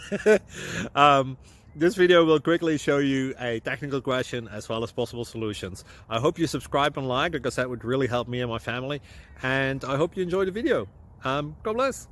This video will quickly show you a technical question as well as possible solutions. I hope you subscribe and like, because that would really help me and my family. And I hope you enjoy the video. God bless.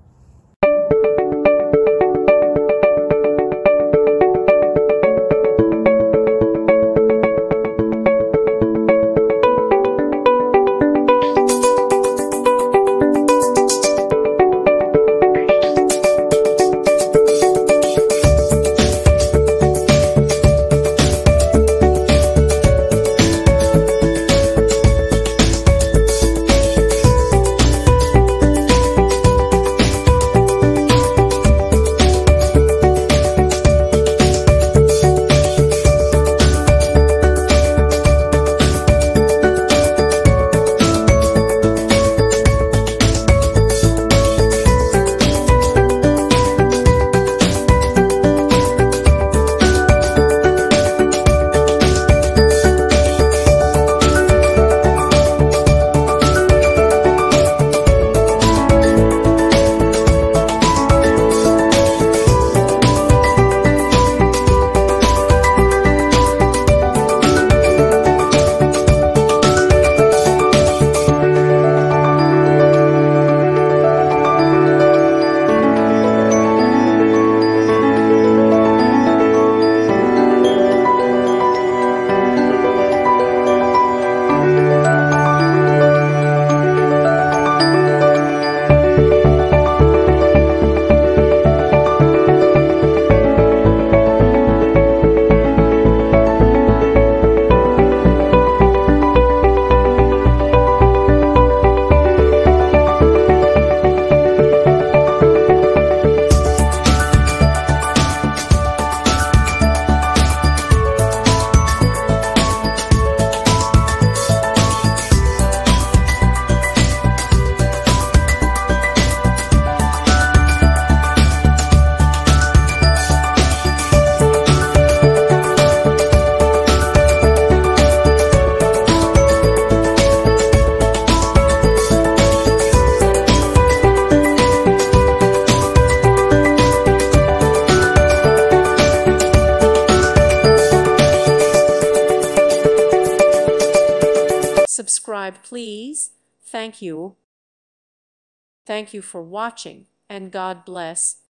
Subscribe, please. Thank you. Thank you for watching, and God bless.